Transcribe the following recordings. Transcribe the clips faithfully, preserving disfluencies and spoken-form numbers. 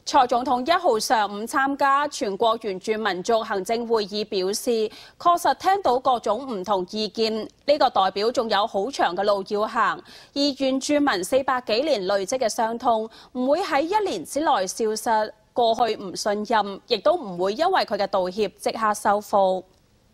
蔡總統一號上午參加全國原住民族行政會議表示，確實聽到各種唔同意見，呢個代表仲有好長嘅路要行。而原住民四百幾年累積嘅傷痛，唔會喺一年之內消失。過去唔信任，亦都唔會因為佢嘅道歉即刻修復。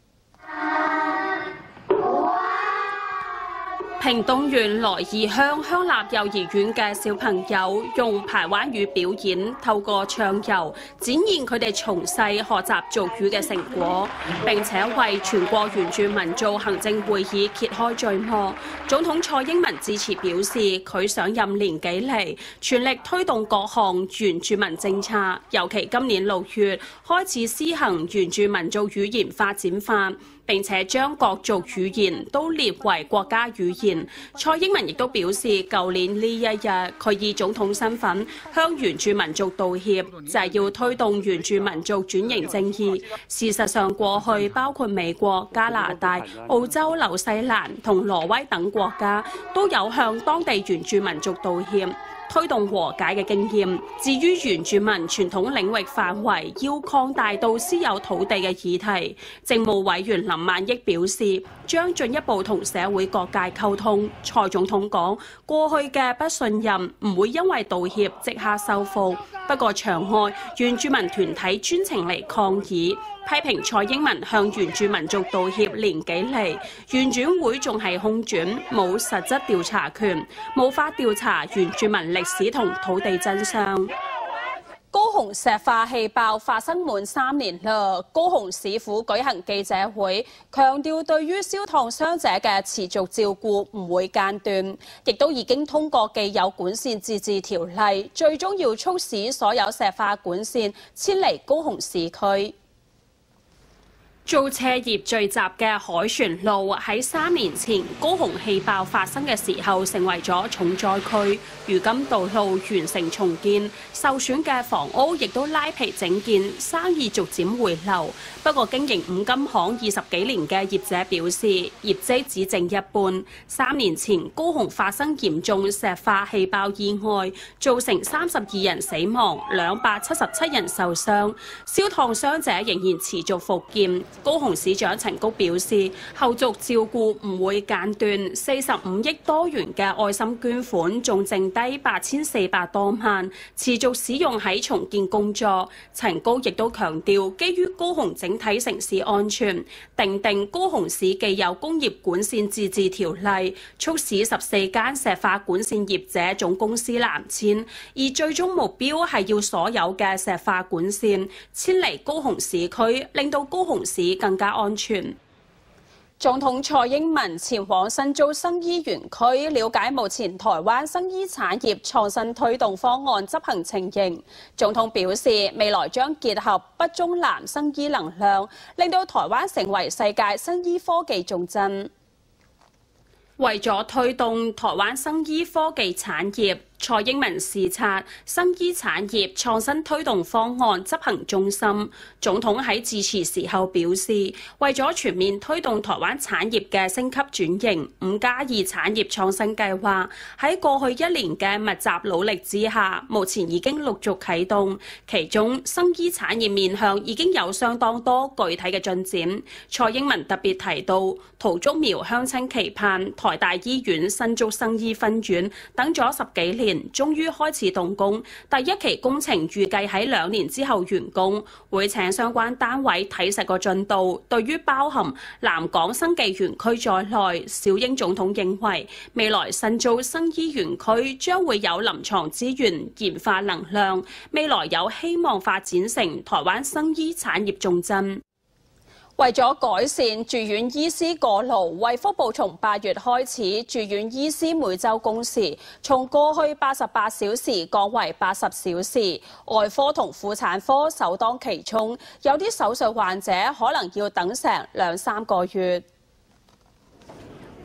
屏東縣來義鄉鄉立幼兒園嘅小朋友用排灣語表演，透過唱遊展現佢哋從細學習族語嘅成果，並且為全國原住民族行政會議揭開序幕。總統蔡英文致辭表示，佢上任年幾嚟，全力推動各項原住民政策，尤其今年六月開始施行原住民族語言發展法，並且將各族語言都列為國家語言。蔡英文亦都表示，舊年呢一日佢以總統身份向原住民族道歉，就係要推動原住民族轉型正義。事實上，過去包括美國、加拿大、澳洲、紐西蘭同挪威等國家都有向當地原住民族道歉，推動和解嘅經驗。至於原住民傳統領域範圍要擴大到私有土地嘅議題，政務委員林萬億表示，將進一步同社會各界溝通。蔡總統講，過去嘅不信任唔會因為道歉即刻修復，不過場外原住民團體專程嚟抗議，批評蔡英文向原住民族道歉年幾嚟，原轉會仲係空轉，冇實質調查權，無法調查原住民歷史同土地真相。高雄石化氣爆發生滿三年啦，高雄市府舉行記者會，強調對於燒燙傷者嘅持續照顧唔會間斷，亦都已經通過既有管線自治條例，最終要促使所有石化管線遷離高雄市區。造車業聚集嘅凱旋路喺三年前高雄氣爆發生嘅時候成為咗重災區，如今道路完成重建，受損嘅房屋亦都拉皮整建，生意逐漸回流。不過經營五金行二十幾年嘅業者表示，業績只剩一半。三年前高雄發生嚴重石化氣爆意外，造成三十二人死亡，兩百七十七人受傷，燒燙傷者仍然持續復健。高雄市長陳菊表示，後續照顧唔會間斷，四十五億多元嘅愛心捐款仲剩低八千四百多萬，持續使用喺重建工作。陳菊亦都強調，基於高雄整體城市安全，訂定高雄市既有工業管線自治條例，促使十四間石化管線業者總公司南遷，而最終目標係要所有嘅石化管線遷離高雄市區，令到高雄市更加安全。總統蔡英文前往新竹生醫園區了解目前台灣生醫產業創新推動方案執行情形。總統表示，未來將結合北中南生醫能量，令到台灣成為世界生醫科技重鎮。為咗推動台灣生醫科技產業，蔡英文視察生醫產業創新推動方案執行中心。總統喺致辭時候表示，為咗全面推動台灣產業嘅升級轉型，五加二產業創新計劃喺過去一年嘅密集努力之下，目前已經陸續啟動。其中生醫產業面向已經有相當多具體嘅進展。蔡英文特別提到，桃竹苗鄉親期盼台大醫院新竹生醫分院等咗十幾年，終於開始動工，第一期工程預計喺兩年之後完工，會請相關單位睇實個進度。對於包含南港生技園區在內，小英總統認為未來新竹生醫園區將會有臨床資源、研發能量，未來有希望發展成台灣生醫產業重鎮。為咗改善住院醫師過勞，衛福部從八月開始，住院醫師每週工時從過去八十八小時降為八十小時。外科同婦產科首當其衝，有啲手術患者可能要等成兩三個月。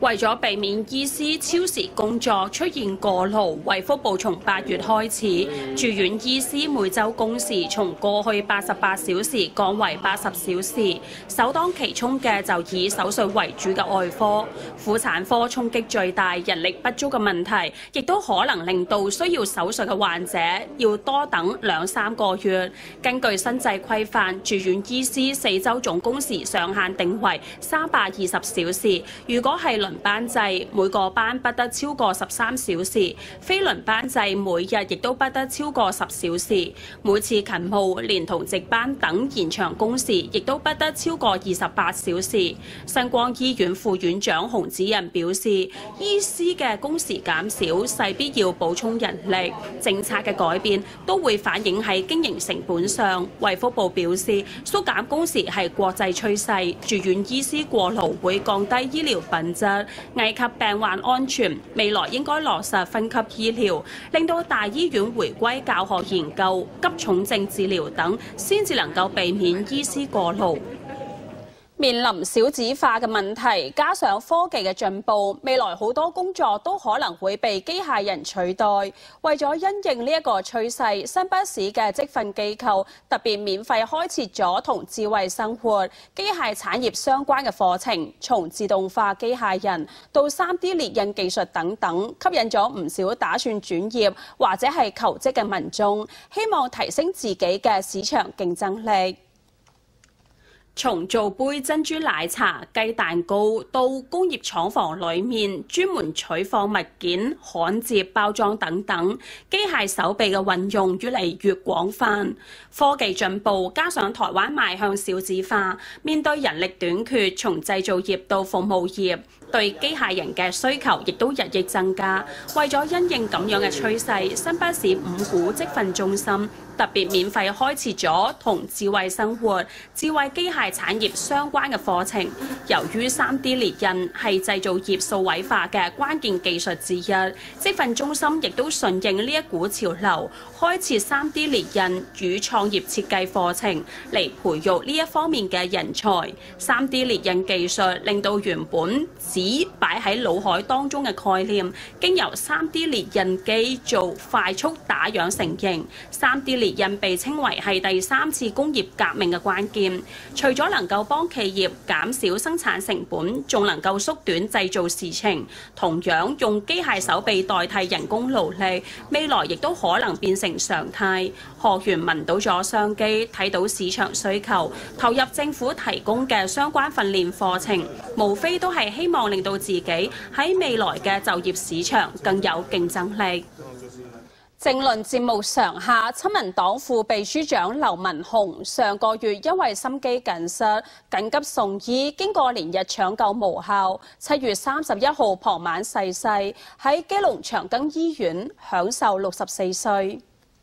為咗避免醫師超時工作出現過勞，衛福部從八月開始，住院醫師每週工時從過去八十八小時降為八十小時。首當其衝嘅就以手術為主嘅外科、婦產科衝擊最大，人力不足嘅問題，亦都可能令到需要手術嘅患者要多等兩三個月。根據新制規範，住院醫師四週總工時上限定為三百二十小時。如果係輪班制，每個班不得超過十三小時；非輪班制每日亦都不得超過十小時。每次勤務連同值班等延長工時，亦都不得超過二十八小時。新光醫院副院長洪子仁表示，醫師嘅工時減少，勢必要補充人力。政策嘅改變都會反映喺經營成本上。衛福部表示，縮減工時係國際趨勢，住院醫師過勞會降低醫療品質，危及病患安全。未來應該落實分級醫療，令到大醫院回歸教學研究、急重症治療等，先至能夠避免醫師過勞。面臨少子化嘅問題，加上科技嘅進步，未來好多工作都可能會被機械人取代。為咗因應呢一個趨勢，新北市嘅職訓機構特別免費開設咗同智慧生活、機械產業相關嘅課程，從自動化機械人到 三 D 列印技術等等，吸引咗唔少打算轉業或者係求職嘅民眾，希望提升自己嘅市場競爭力。從做杯珍珠奶茶、雞蛋糕到工業廠房裡面專門取貨物件、焊接、包裝等等，機械手臂嘅運用越嚟越廣泛。科技進步加上台灣邁向少子化，面對人力短缺，從製造業到服務業，對機械人嘅需求亦都日益增加。為咗因應咁樣嘅趨勢，新北市五股職訓中心特別免費開設咗同智慧生活、智慧機械產業相關嘅課程。由於 三 D 列印係製造業數位化嘅關鍵技術之一，職訓中心亦都順應呢一股潮流，開設 三 D 列印與創業設計課程嚟培育呢一方面嘅人才。三 D 列印技術令到原本只擺喺腦海當中嘅概念，經由 三 D 列印機做快速打樣成型。三 D 列印被稱為係第三次工業革命嘅關鍵，除咗能夠幫企業減少生產成本，仲能夠縮短製造時程。同樣用機械手臂代替人工勞力，未來亦都可能變成常態。學員聞到咗商機，睇到市場需求，投入政府提供嘅相關訓練課程，無非都係希望令到自己喺未來嘅就業市場更有競爭力。政論節目常客親民黨副秘書長劉文雄上個月因為心肌梗塞緊急送醫，經過連日搶救無效，七月三十一號傍晚逝世，喺基隆長庚醫院享壽六十四歲。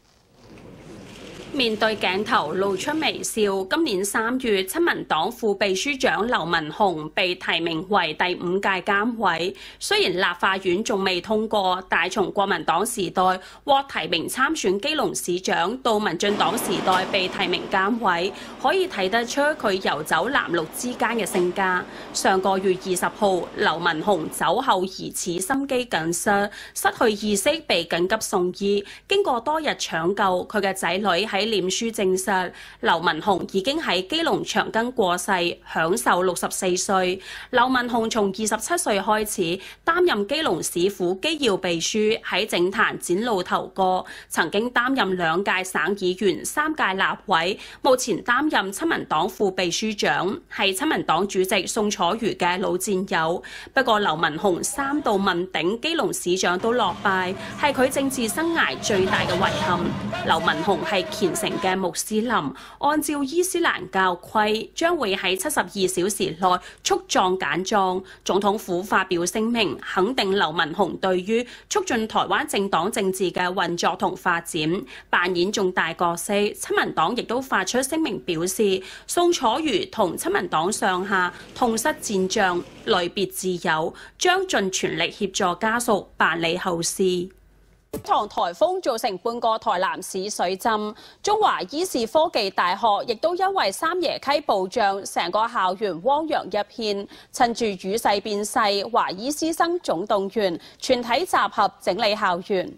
面對鏡頭露出微笑，今年三月，親民黨副秘書長劉文雄被提名為第五屆監委。雖然立法院仲未通過，但從國民黨時代獲提名參選基隆市長，到民進黨時代被提名監委，可以睇得出佢遊走藍綠之間嘅性格。上個月二十號，劉文雄酒後疑似心肌梗塞，失去意識被緊急送醫，經過多日搶救，佢嘅仔女喺喺臉書證實，劉文雄已經喺基隆長庚過世，享壽六十四歲。劉文雄從二十七歲開始擔任基隆市府機要秘書，喺政壇嶄露頭角，曾經擔任兩屆省議員、三屆立委，目前擔任親民黨副秘書長，係親民黨主席宋楚瑜嘅老戰友。不過劉文雄三度問鼎基隆市長都落敗，係佢政治生涯最大嘅遺憾。劉文雄係虔誠嘅穆斯林，按照伊斯蘭教規，將會喺七十二小時內速葬簡葬。總統府發表聲明，肯定劉文雄對於促進台灣政黨政治嘅運作同發展扮演重大角色。親民黨亦都發出聲明表示，宋楚瑜同親民黨上下痛失戰將，淚別摯友，將盡全力協助家屬辦理後事。 唐颱風造成半個台南市水浸，中華醫事科技大學亦都因為三爺溪暴漲，成個校園汪洋一片。趁住雨勢變細，華醫師生總動員，全體集合整理校園。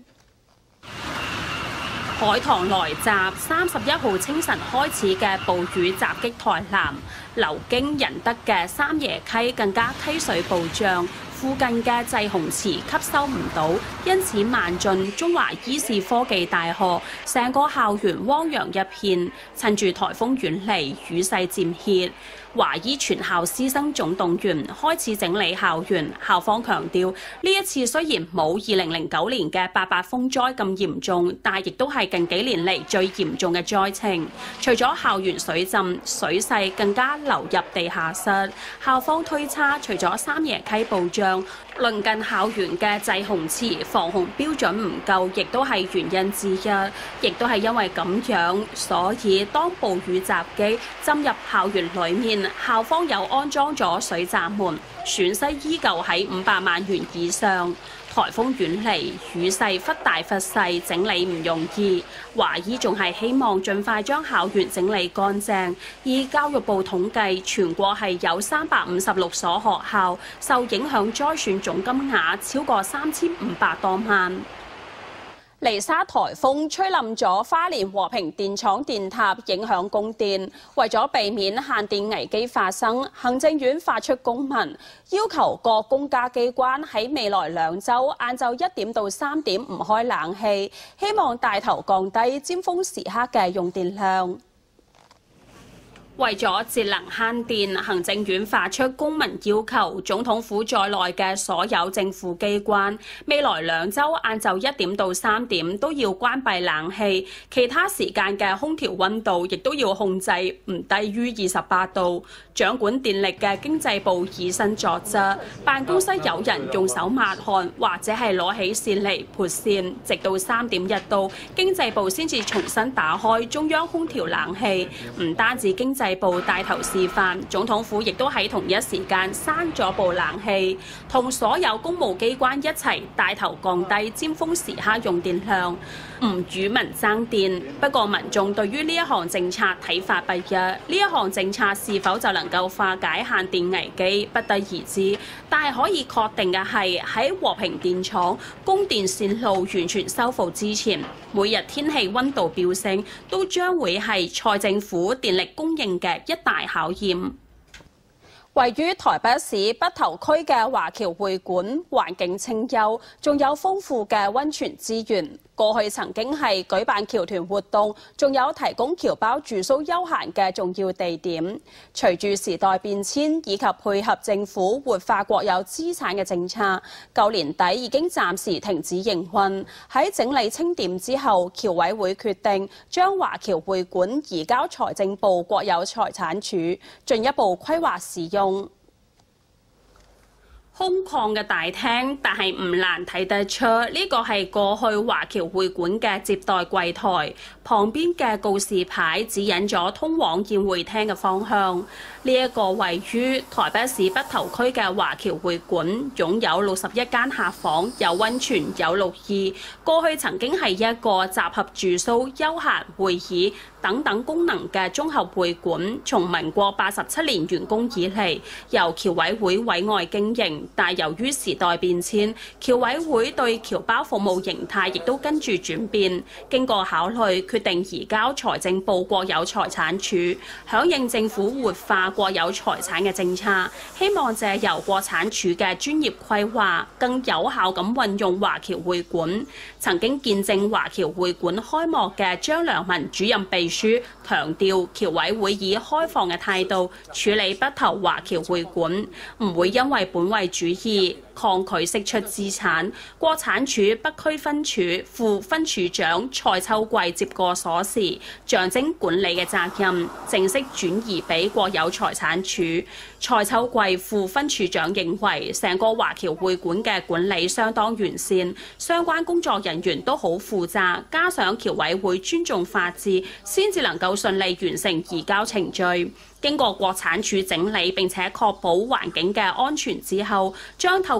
海棠來襲，三十一號清晨開始嘅暴雨襲擊台南，流經仁德嘅三爺溪更加溪水暴漲。附近嘅滯洪池吸收唔到，因此漫進中華醫事科技大學，成個校園汪洋一片。趁住颱風遠離，雨勢漸歇，華醫全校師生總動員，開始整理校園。校方強調，呢一次雖然冇二零零九年嘅八八風災咁嚴重，但亦都係近幾年嚟最嚴重嘅災情。除咗校園水浸，水勢更加流入地下室。校方推測，除咗三爺溪暴漲，鄰近校園嘅滯洪池防洪標準唔夠，亦都係原因之一。亦都係因為咁樣，所以當暴雨襲擊浸入校園裡面，校方有安裝咗水閘門，損失依舊喺五百萬元以上。颱風遠離，雨勢忽大忽細，整理唔容易。華醫仲係希望盡快將校園整理乾淨。以教育部統計，全國係有三百五十六所學校受影響，災損總金額超過三千五百多萬。尼沙颱風吹冧咗花蓮和平電廠電塔，影響供電。為咗避免限電危機發生，行政院發出公文，要求各公家機關喺未來兩週晏晝一點到三點唔開冷氣，希望帶頭降低尖峰時刻嘅用電量。為咗節能慳電，行政院發出公文要求總統府在內嘅所有政府機關，未來兩週晏晝一點到三點都要關閉冷氣，其他時間嘅空調溫度亦都要控制唔低於二十八度。掌管電力嘅經濟部以身作則，辦公室有人用手抹汗，或者係攞起扇嚟撥扇，直到三點一到，經濟部先至重新打開中央空調冷氣。唔單止經濟部帶頭示範，總統府亦都喺同一時間閂咗部冷氣，同所有公務機關一齊帶頭降低尖峰時刻用電量，唔與民爭電。不過民眾對於呢一項政策睇法不一，呢一項政策是否就能夠化解限電危機，不得而知。但係可以確定嘅係，喺和平電廠供電線路完全修復之前，每日天氣溫度飆升都將會係蔡政府電力供應嘅一大考驗。位於台北市北投區嘅華僑會館，環境清幽，仲有豐富嘅溫泉資源。過去曾經係舉辦僑團活動，仲有提供僑胞住宿休閒嘅重要地點。隨住時代變遷以及配合政府活化國有資產嘅政策，舊年底已經暫時停止營運。喺整理清點之後，僑委會決定將華僑會館移交財政部國有財產署，進一步規劃使用。空曠嘅大廳，但係唔難睇得出呢個係過去華僑會館嘅接待櫃台，旁邊嘅告示牌指引咗通往宴會廳嘅方向。呢一個位於台北市北投區嘅華僑會館，擁有六十一間客房，有溫泉，有綠意。過去曾經係一個集合住宿、休閒、會議等等功能嘅綜合會館。從民國八十七年完工以嚟，由僑委會委外經營。但由於時代變遷，僑委會對僑胞服務形態亦都跟住轉變。經過考慮，決定移交財政部國有財產署，響應政府活化國有財產嘅政策，希望借由國產署嘅專業規劃，更有效咁運用華僑會館。曾經見證華僑會館開幕嘅張良文主任秘書強調，僑委會以開放嘅態度處理北投華僑會館，唔會因為本位主義抗拒釋出資產。國產署北區分署副分署長蔡秋貴接過鎖匙，象徵管理嘅責任，正式轉移俾國有財產署。蔡秋貴副分署長認為，成個華僑會館嘅管理相當完善，相關工作人員都好負責，加上僑委會尊重法治，先至能夠順利完成移交程序。經過國產署整理並且確保環境嘅安全之後，將透過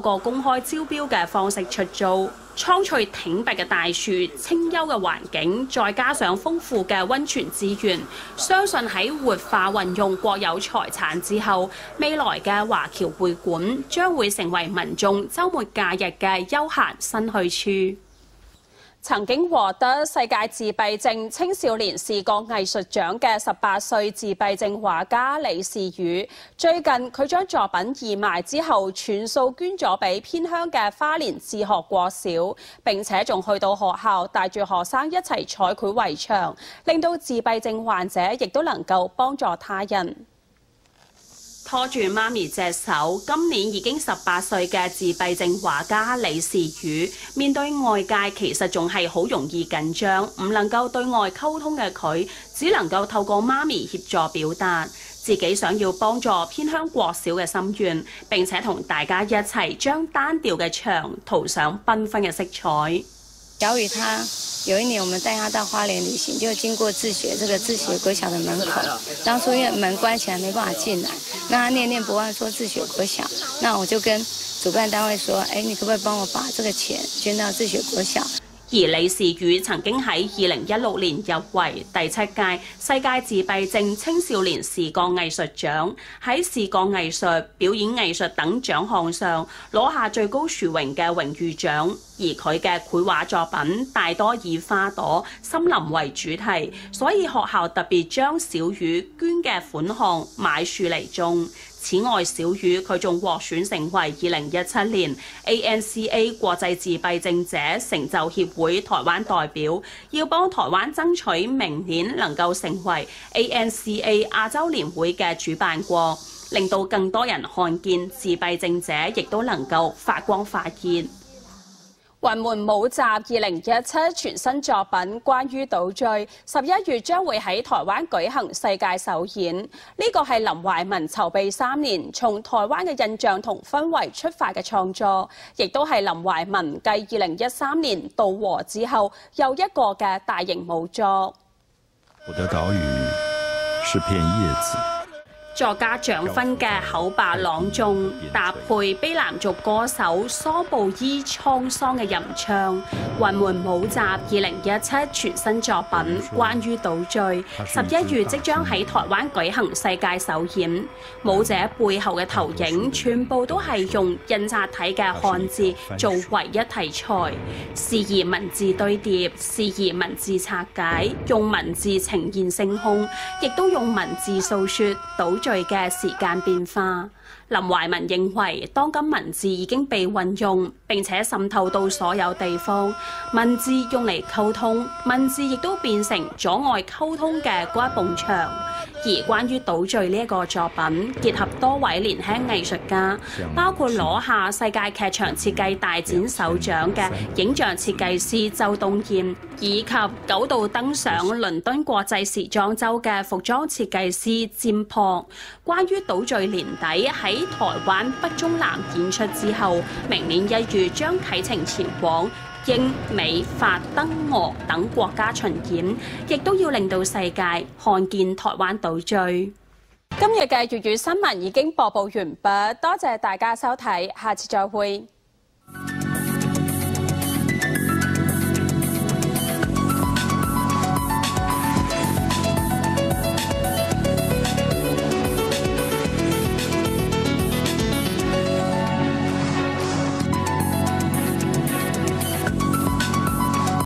過公開招標嘅方式出租。蒼翠挺拔嘅大樹、清幽嘅環境，再加上豐富嘅溫泉資源，相信喺活化運用國有財產之後，未來嘅華僑會館將會成為民眾週末假日嘅休閒新去處。曾經獲得世界自閉症青少年視覺藝術獎嘅十八歲自閉症畫家李仕宇，最近佢將作品義賣之後，全數捐咗俾偏鄉嘅花蓮智學國小，並且仲去到學校帶住學生一齊彩繪圍牆，令到自閉症患者亦都能夠幫助他人。拖住媽咪隻手，今年已經十八歲嘅自閉症畫家李仕宇，面對外界其實仲係好容易緊張，唔能夠對外溝通嘅佢，只能夠透過媽咪協助表達自己想要幫助偏鄉國小嘅心願，並且同大家一齊將單調嘅牆塗上繽紛嘅色彩。 小宇他有一年，我們帶他到花蓮旅行，就經過自學這個自學國小的門口。當初因為門關起來，沒辦法進來，那他念念不忘說自學國小，那我就跟主辦單位說：誒，你可不可以幫我把這個錢捐到自學國小？ 而李仕宇曾經喺二零一六年入圍第七屆世界自閉症青少年視覺藝術獎，喺視覺藝術、表演藝術等獎項上攞下最高殊榮嘅榮譽獎。而佢嘅繪畫作品大多以花朵、森林為主題，所以學校特別將小宇捐嘅款項買樹嚟種。此外，小宇佢仲獲選成為二零一七年 A N C A 國際自閉症者成就協會台灣代表，要幫台灣爭取明年能夠成為 A N C A 亞洲年會嘅主辦國，令到更多人看見自閉症者亦都能夠發光發熱。雲門舞集二零一七全新作品關於島嶼，十一月將會喺台灣舉行世界首演。呢個係林懷民籌備三年，從台灣嘅印象同氛圍出發嘅創作，亦都係林懷民繼二零一三年稻禾之後又一個嘅大型舞作。 我的島嶼是片葉子。 作家蔣勳嘅口白朗誦，搭配卑南族歌手蘇布伊滄桑嘅吟唱，雲門舞集二零一七全新作品關於島嶼，十一月即將喺台灣舉行世界首演。舞者背後嘅投影全部都係用印刷體嘅漢字做唯一題材，時而文字堆疊，時而文字拆解，用文字呈現星空，亦都用文字訴說島嶼嘅時間變化。林懷民認為，當今文字已經被運用並且滲透到所有地方，文字用嚟溝通，文字亦都變成阻礙溝通嘅嗰一埲牆。而關於島嶼呢一個作品，結合多位年輕藝術家，包括攞下世界劇場設計大展首獎嘅影像設計師周東彥，以及九度登上倫敦國際時裝週嘅服裝設計師占樸。關於島嶼年底喺台灣北中南演出之後，明年一月將啟程前往英、美、法、德、俄等國家巡演，亦都要令到世界看見台灣島嶼。今日嘅粵語新聞已經播報完畢，多謝大家收睇，下次再會。